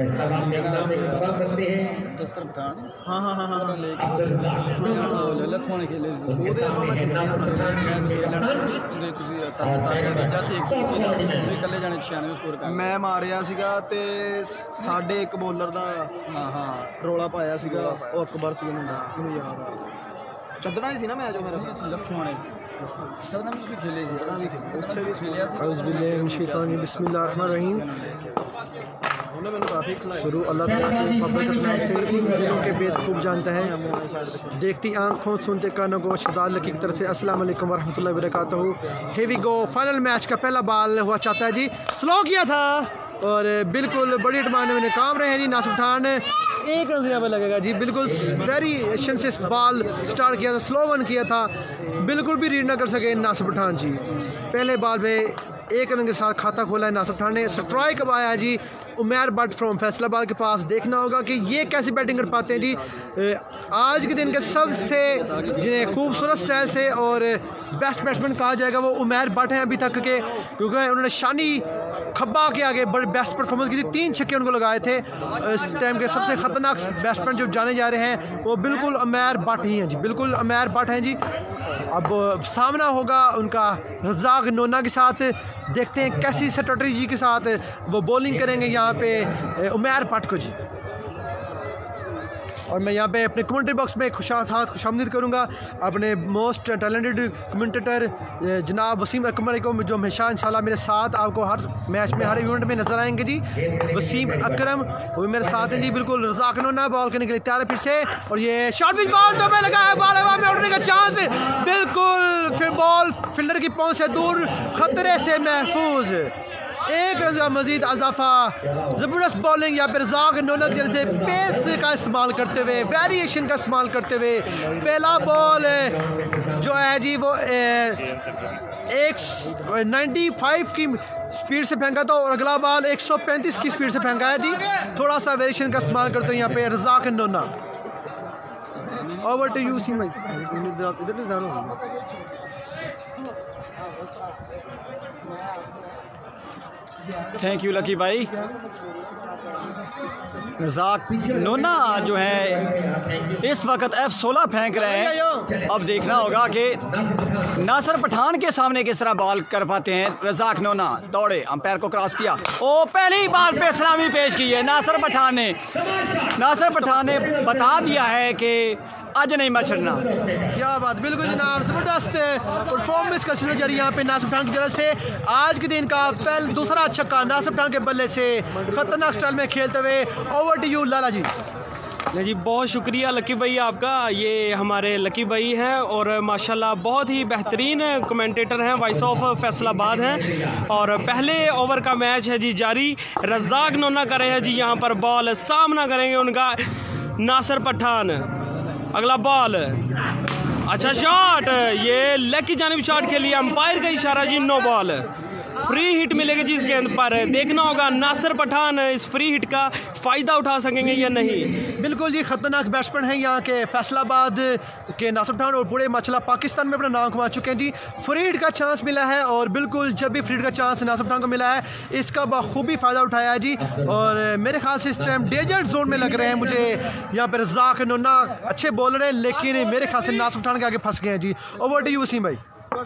मैं मारिया सीगा ते साढ़े एक बॉलर दा रौला पाया सीगा वो अकबर सी मुंडा मैनूं याद आ चदना ही सी ना मैच मेरा लखवाने बिस्मिल्लाहिर्रहमानिर्रहीम शुरू अल्लाह ताला के बरकत नाम से इन दिलों के भेद खूब जानता है। देखती आंखों सुनते कानों को शदाल की तरफ से अस्सलाम वालेकुम वरहमतुल्लाहि वबरकातुहू। Here we go, final match का पहला बॉल हुआ चाहता है जी, स्लो किया था और बिल्कुल बड़ी डिमांड में नाकाम रहे हैं जी। नासिर पठान एक रन यहाँ पर लगेगा जी, बिल्कुल वेरी एक्शन से बॉल स्टार्ट किया था, स्लो वन किया था, बिल्कुल भी रीड ना कर सके नासिर पठान जी। पहले बॉल पे एक रन के साथ खाता खोला है नासिर पठान ने। स्ट्राइक अब आया जी उमैर बट फ्रॉम फैसलाबाद के पास। देखना होगा कि ये कैसी बैटिंग कर पाते हैं जी। आज के दिन के सबसे जिन्हें खूबसूरत स्टाइल से और बेस्ट बैट्समैन कहा जाएगा वो उमैर बट हैं अभी तक के, क्योंकि उन्होंने शानी खब्बा के आगे बड़ी बेस्ट परफॉर्मेंस की थी, 3 छक्के उनको लगाए थे। इस टाइम के सबसे ख़तरनाक बैट्समैन जो जाने जा रहे हैं वो बिल्कुल उमैर बट ही हैं जी, बिल्कुल उमैर बट हैं जी। अब सामना होगा उनका रज़ाक नोना के साथ। देखते हैं कैसी स्ट्रेटजी के साथ वो बॉलिंग करेंगे यहाँ पे उमैर बट को जी। और मैं यहाँ पे अपने कमेंट्री बॉक्स में खुशामदीद करूँगा अपने मोस्ट टैलेंटेड कमेंटेटर जनाब वसीम अकरम को, जो हमेशा इंशाल्लाह मेरे साथ आपको हर मैच में हर इवेंट में नजर आएंगे जी। वसीम अकरम वो मेरे साथ हैं जी। बिल्कुल रज़ाक नोना बॉल करने के लिए तैयार है फिर से, और ये शॉर्ट पिच बॉल तो मैं लगा है, बॉल हवा में उड़ने का चांस, बिल्कुल फिर बॉल फील्डर की पहुँच से दूर, खतरे से महफूज, एक रन का मजीद इजाफा। ज़बरदस्त बॉलिंग यहाँ पर रज़ाक नोना की तरफ से पेस का इस्तेमाल करते हुए, वेरिएशन का इस्तेमाल करते हुए पहला बॉल जो है जी वो 95 की स्पीड से फेंका था और अगला बॉल 135 की स्पीड से फेंका है जी। थोड़ा सा वेरिएशन का इस्तेमाल करते हुए यहाँ पे रज़ाक नोना। ओवर टू यू सी भाई। थैंक यू लकी भाई। रज़ाक नोना जो है इस वक्त F16 फेंक रहे हैं। अब देखना होगा कि नासिर पठान के सामने किस तरह बॉल कर पाते हैं। रज़ाक नोना दौड़े, अंपायर को क्रॉस किया, ओ पहली बार पे सलामी पेश की है नासिर पठान ने। नासिर पठान ने बता दिया है कि आज नहीं मचड़ना। क्या बात, बिल्कुल जनाब, ज़बरदस्त परफॉर्मेंस का सिलसिला जारी यहाँ पे नासिर पठान की तरफ से। आज के दिन का दूसरा छक्का नासिर पठान के बल्ले से खतरनाक स्टाइल में खेलते हुए। Over to you Lala ji. नहीं जी, बहुत शुक्रिया लकी भाई आपका। ये हमारे लकी भाई हैं और माशाल्लाह बहुत ही बेहतरीन कमेंटेटर हैं, वॉइस ऑफ फैसलाबाद हैं। और पहले ओवर का मैच है जी जारी। रज़ाक नोना कर रहे हैं जी यहाँ पर बॉल, सामना करेंगे उनका नासिर पठान। अगला बॉल, अच्छा शॉट, ये लेग की जानिब शॉट के लिए अंपायर का इशारा जी, नो बॉल। फ्री हिट मिलेगी जी इस गेंद पर। देखना होगा नासिर पठान इस फ्री हिट का फ़ायदा उठा सकेंगे या नहीं। बिल्कुल जी, ख़तरनाक बैट्समैन हैं यहाँ के फैसलाबाद के नासिर पठान और पूरे माशाल्लाह पाकिस्तान में अपना नाम कमा चुके हैं जी। फ्री हिट का चांस मिला है और बिल्कुल जब भी फ्री हिट का चांस नासिर पठान को मिला है इसका बखूबी फ़ायदा उठाया है जी। और मेरे ख्याल से इस टाइम डेजर्ट जोन में लग रहे हैं मुझे यहाँ पर रज़ाक नोना। अच्छे बॉलर हैं लेकिन मेरे ख्याल से नासिर पठान के आगे फंस गए हैं जी। ओवर टू यू वसीम भाई।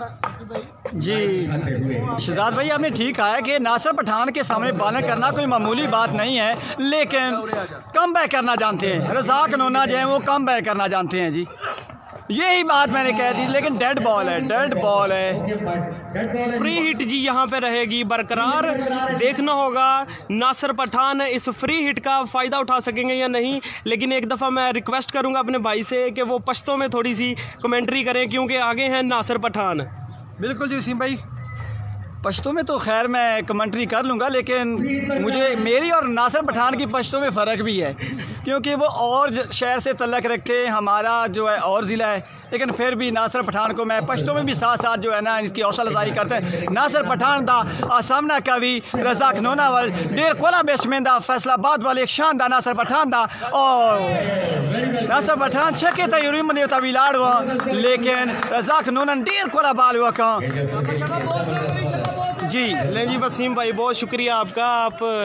जी शहजाद भाई, आपने ठीक कहा है कि नासिर पठान के सामने बॉलिंग करना कोई मामूली बात नहीं है, लेकिन कम बैक करना जानते हैं। रज़ाक नोना जो है वो कम बैक करना जानते हैं जी, यही बात मैंने कह दी। लेकिन डेड बॉल है, डेड बॉल है। फ्री हिट जी यहाँ पे रहेगी बरकरार। देखना होगा नासिर पठान इस फ्री हिट का फ़ायदा उठा सकेंगे या नहीं। लेकिन एक दफ़ा मैं रिक्वेस्ट करूँगा अपने भाई से कि वो पश्तो में थोड़ी सी कमेंट्री करें, क्योंकि आगे हैं नासिर पठान। बिल्कुल जी वसीम भाई, पश्तो में तो खैर मैं कमेंट्री कर लूँगा, लेकिन मुझे मेरी और नासिर पठान की पश्तो में फ़र्क भी है, क्योंकि वो और शहर से तल्लक रखते हैं, हमारा जो है और ज़िला है। लेकिन फिर भी नासिर पठान को मैं पश्तो में भी साथ साथ जो है ना इसकी हौसला अफजाई करते हैं। नासिर पठान दा सामना कवि रज़ाक नोना वाल डेर कोला बैट्समैन दा फैसलाबाद वाले एक शानदार नासिर पठान दा। और नासिर पठान छक्के तयरी में देवता विलाड़ हुआ, लेकिन रज़ाक नोना डेर कोला बाल हुआ कहाँ जी। नहीं जी वसीम भाई, बहुत शुक्रिया आपका। आप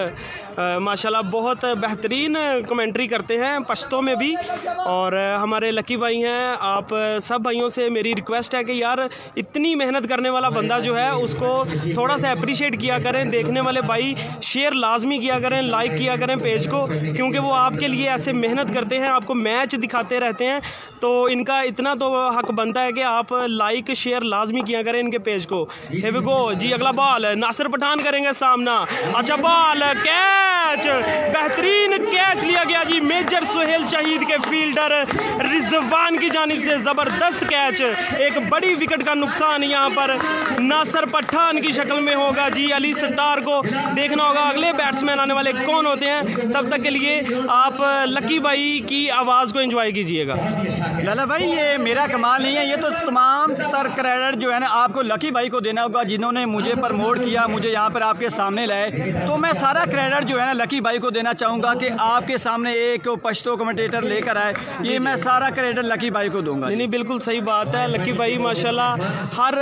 माशाल्लाह बहुत बेहतरीन कमेंट्री करते हैं पश्तो में भी। और हमारे लकी भाई हैं, आप सब भाइयों से मेरी रिक्वेस्ट है कि यार इतनी मेहनत करने वाला बंदा जो है उसको थोड़ा सा अप्रिशिएट किया करें। देखने वाले भाई शेयर लाजमी किया करें, लाइक किया करें पेज को, क्योंकि वो आपके लिए ऐसे मेहनत करते हैं, आपको मैच दिखाते रहते हैं, तो इनका इतना तो हक बनता है कि आप लाइक शेयर लाजमी किया करें इनके पेज को। Here we go जी, अगला बॉल नासिर पठान करेंगे सामना। अच्छा बॉल, कैच, बेहतरीन कैच लिया गया जी मेजर सुहेल शहीद के फील्डर रिजवान की जानिब से। ज़बरदस्त कैच, एक बड़ी विकेट का नुकसान यहाँ पर नासिर पठान की शक्ल में होगा जी। अली सट्टार को देखना होगा अगले बैट्समैन आने वाले कौन होते हैं। तब तक के लिए आप लकी भाई की आवाज़ को एंजॉय कीजिएगा। लाला भाई ये मेरा कमाल नहीं है, ये तो तमाम तर क्रेडिट जो है ना आपको लकी भाई को देना होगा, जिन्होंने मुझे प्रमोट किया, मुझे यहाँ पर आपके सामने लाए। तो मैं सारा क्रेडिट जो है ना लकी भाई को देना चाहूँगा कि आपके सामने एक पश्तो कमेंटेटर लेकर आए, ये मैं सारा क्रेडिट लकी भाई को दूंगा। नहीं, बिल्कुल सही बात है। लकी भाई माशाल्लाह हर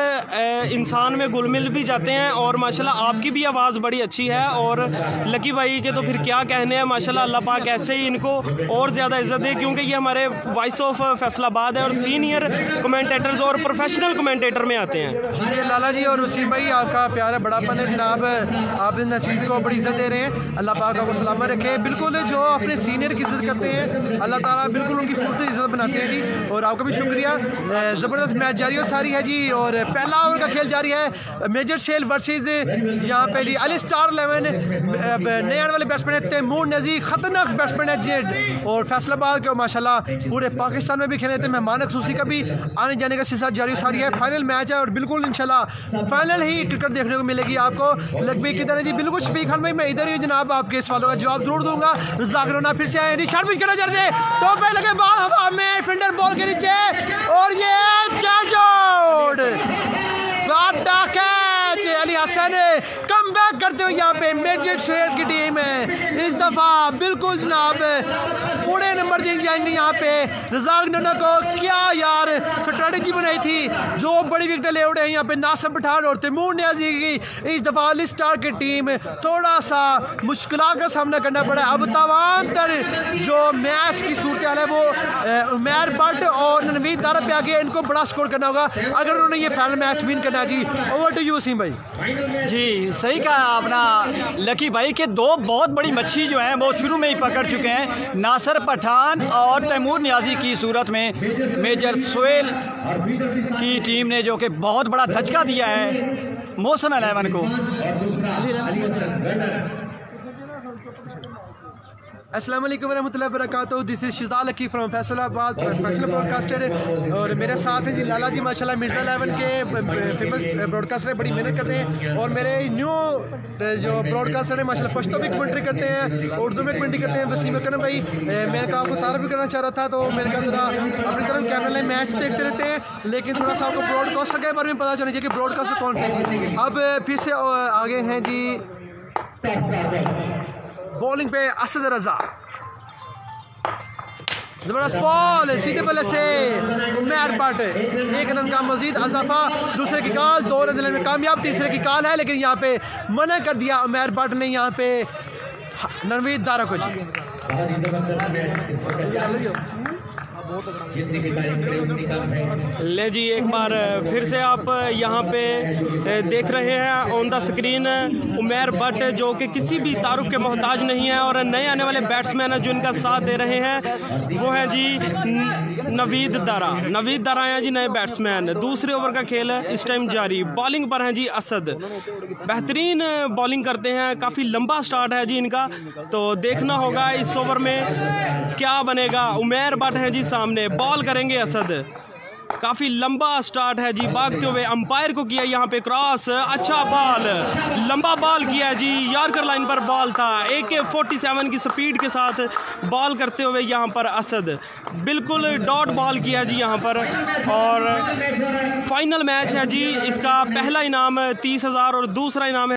इंसान में घुल मिल भी जाते हैं, और माशाल्लाह आपकी भी आवाज़ बड़ी अच्छी है। और लकी भाई के तो फिर क्या कहने हैं, माशाल्लाह अल्लाह पाक ऐसे ही इनको और ज़्यादा इज्जत दे, क्योंकि ये हमारे वॉइस ऑफ फैसलाबाद है और सीनियर कमेंटेटर्स और प्रोफेशनल कमेंटेटर में आते हैं। लाला जी और वसीम भाई, आपका प्यारा बड़ापन है जनाब, आप इन चीज़ को बड़ी इज्जत दे रहे हैं। अल्लाह पाक आपको सलामत रखे। बिल्कुल जो अपने सीनियर की इज्जत करते हैं अल्लाह ताला बिल्कुल उनकी खुद इज्जत बनाते हैं जी। और आपका भी शुक्रिया। ज़बरदस्त मैच जारी हो सारी है जी, और पहला ओवर का खेल जारी है। मेजर शेल वर्सेस यहाँ पे जी अली स्टार 11, नए आने वाले बैट्समैन है तैमूर नज़ीर, खतरनाक बैट्समैन है जेड, और फैसलाबाद के माशाल्लाह पूरे पाकिस्तान में भी खेले थे। मेहमान खसूसी का भी आने जाने का सिलसिला जारी सारी है। फाइनल मैच है और बिल्कुल इंशाल्लाह फाइनल ही क्रिकेट देखने को मिलेगी आपको। लगभग किधर है जी? बिल्कुल शफीक खान भाई, मैं इधर ही जनाब, आपके सवालों का जवाब जरूर दूंगा। रज़ाक रोना फिर से आए, रिशाद भी करना चाहते हैं, तो पे लगे बॉल हवा में, फील्डर बॉल के नीचे, और ये catch catch Ali Hassan come back करते हुए यहाँ पे मेजर शेर की टीम है इस दफा बिल्कुल जनाब पूरे नंबर दिए जाएंगे यहाँ पे। रज़ाक नन्ना को क्या यार स्ट्रेटजी बनाई थी, जो बड़ी विकेट ले उड़े हैं यहाँ पे नासिर पठान और तैमूर नियाज़ी की। इस दफा अली स्टार की टीम थोड़ा सा मुश्किलों का सामना करना पड़ा। अब तमाम तर जो मैच की सूरत हाल है वो उमैर भट्ट और नवीद दारा पे आगे, इनको बड़ा स्कोर करना होगा अगर उन्होंने ये फाइनल मैच विन करना जी। ओवर टू यू वसीम भाई। जी सही कहा अपना लकी भाई के, दो बहुत बड़ी मच्छी जो हैं वो शुरू में ही पकड़ चुके हैं, नासिर पठान और तैमूर नियाज़ी की सूरत में मेजर सुहेल की टीम ने, जो कि बहुत बड़ा धचका दिया है मौसम 11 को। अस्सलाम वालेकुम रहमतुल्लाहि वबरकातुहू। This is Shiza Lucky from Faisalabad professional broadcaster, और मेरे साथ हैं जी लाला जी माशाल्लाह मिर्ज़ा 11 के फेमस ब्रॉडकास्टर, बड़ी मेहनत करते हैं। और मेरे न्यू जो ब्रॉडकास्टर है माशाल्लाह पश्तो में कमेंट्री करते हैं, उर्दू में कमेंट्री करते हैं, वसीम अकरम भाई। मैंने कहा आपको तारीफ भी करना चाह रहा था, तो मैंने कहा ज़रा अपनी तरफ कैमरा लाइन मैच देखते रहते हैं, लेकिन थोड़ा सा आपको ब्रॉडकास्टर के बारे में पता चलना चाहिए कि ब्रॉडकास्टर कौन सा जी। अब फिर से आगे हैं जी बॉलिंग पे असद रजा, जबरदस्त बॉल सीधे बल्ले से उमैर भट्ट, एक रन का मजीद अजाफा, दूसरे की कॉल, 2 रन लेने में कामयाब, तीसरे की कॉल है लेकिन यहाँ पे मना कर दिया उमैर भट्ट ने यहाँ पे नवीद दारा को जी। ले जी एक बार फिर से आप यहाँ पे देख रहे हैं on the screen Umair Butt, जो कि किसी भी तारुफ के मोहताज नहीं है, और नए आने वाले बैट्समैन हैं जो इनका साथ दे रहे हैं वो है जी नवीद दारा हैं जी नए बैट्समैन। दूसरे ओवर का खेल है इस टाइम जारी। बॉलिंग पर हैं जी असद, बेहतरीन बॉलिंग करते हैं, काफ़ी लंबा स्टार्ट है जी इनका, तो देखना होगा इस ओवर में क्या बनेगा। उमैर भट्ट हैं जी सामने, बॉल करेंगे असद, काफ़ी लंबा स्टार्ट है जी, भागते हुए अंपायर को किया यहाँ पे क्रॉस, अच्छा बॉल, लंबा बॉल किया जी, यॉर्कर लाइन पर बॉल था, AK-47 की स्पीड के साथ बॉल करते हुए यहाँ पर असद बिल्कुल डॉट बॉल किया जी यहाँ पर। और फाइनल मैच है जी, इसका पहला इनाम 30,000 और दूसरा इनाम है